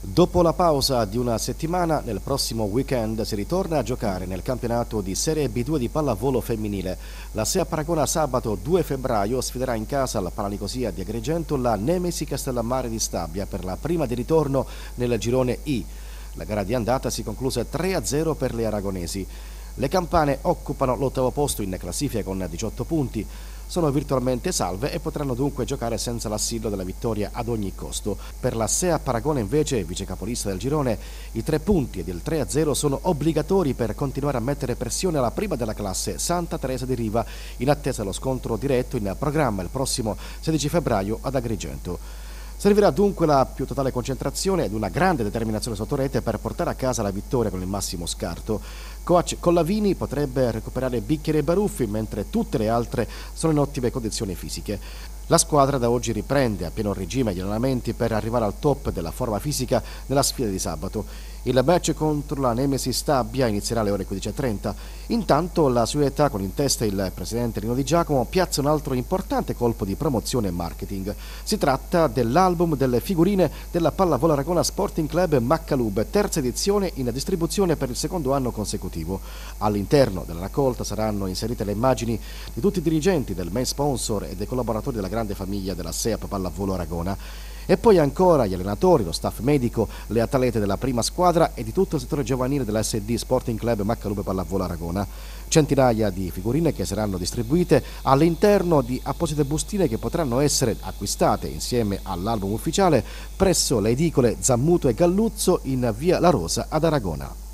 Dopo la pausa di una settimana, nel prossimo weekend si ritorna a giocare nel campionato di Serie B2 di pallavolo femminile. La SEA Paragona sabato 2 febbraio sfiderà in casa al Palanicosia di Agrigento la Nemesi Castellammare di Stabia per la prima di ritorno nel girone I. La gara di andata si concluse 3-0 per le aragonesi. Le campane occupano l'8° posto in classifica con 18 punti. Sono virtualmente salve e potranno dunque giocare senza l'assillo della vittoria ad ogni costo. Per la SEA Paragona invece, vicecapolista del girone, i 3 punti ed il 3-0 sono obbligatori per continuare a mettere pressione alla prima della classe, Santa Teresa di Riva, in attesa dello scontro diretto in programma il prossimo 16 febbraio ad Agrigento. Servirà dunque la più totale concentrazione ed una grande determinazione sotto rete per portare a casa la vittoria con il massimo scarto. Coach Collavini potrebbe recuperare Bicchieri e Baruffi, mentre tutte le altre sono in ottime condizioni fisiche. La squadra da oggi riprende a pieno regime gli allenamenti per arrivare al top della forma fisica nella sfida di sabato. Il match contro la Nemesi Stabia inizierà alle ore 15:30. Intanto la Sueta, con in testa il presidente Rino Di Giacomo, piazza un altro importante colpo di promozione e marketing. Si tratta dell'album delle figurine della Pallavolo Aragona Sporting Club Maccalub, terza edizione in distribuzione per il secondo anno consecutivo. All'interno della raccolta saranno inserite le immagini di tutti i dirigenti, del main sponsor e dei collaboratori della grande famiglia della SEAP Pallavolo Aragona. E poi ancora gli allenatori, lo staff medico, le atlete della prima squadra e di tutto il settore giovanile della SD Sporting Club Maccalub Pallavolo Aragona. Centinaia di figurine che saranno distribuite all'interno di apposite bustine che potranno essere acquistate insieme all'album ufficiale presso le edicole Zammuto e Galluzzo in via La Rosa ad Aragona.